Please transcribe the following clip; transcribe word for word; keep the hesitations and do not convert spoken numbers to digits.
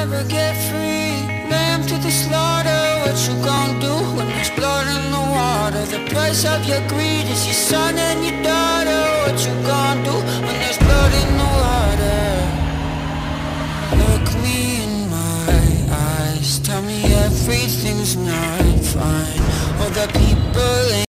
never get free. Lamb to the slaughter, what you gon' do when there's blood in the water? The price of your greed is your son and your daughter. What you gon' do when there's blood in the water? Look me in my eyes, tell me everything's not fine. All the people